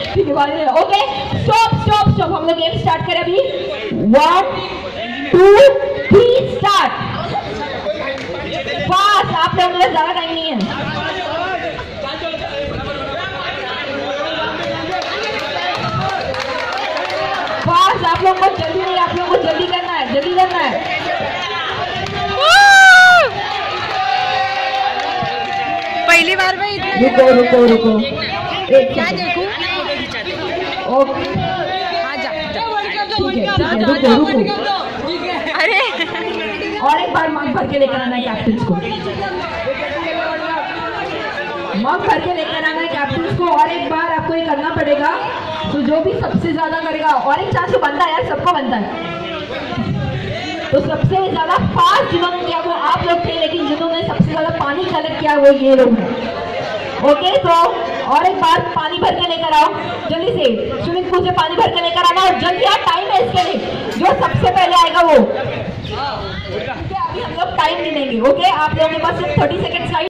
ठीक है, okay stop stop stop. हम लोग गेम स्टार्ट करें अभी। 1 2 3 स्टार्ट। फास्ट, आप लोगों के लिए ज्यादा टाइम नहीं है। फास्ट, आप लोगों को जल्दी नहीं, आप लोगों को जल्दी करना है, जल्दी करना है। पहली बार में इतना। रुको रुको रुको, क्या देखूं? ओके रुको रुको। अरे और एक बार मग भर के लेकर आना है कैप्टन को, मग भर के लेकर आना है कैप्टन को। और एक बार आपको ये करना पड़ेगा, तो जो भी सबसे ज्यादा करेगा, और एक चांस तो बनता है यार, सबको बनता है। तो सबसे ज्यादा फास्ट जिन्होंने किया वो आप लोग थे, लेकिन जिन्होंने सबसे ज्यादा पानी कलेक्ट किया वो ये लोग हैं। ओके, तो और एक बार पानी भर के लेकर आओ जल्दी से, स्विमिंग पूल से पानी भर के लेकर आना, और जल्दी यार, टाइम है इसके लिए, जो सबसे पहले आएगा वो। अभी हम लोग टाइम गिनेंगे। ओके, आप लोगों के पास सिर्फ 30 सेकंड का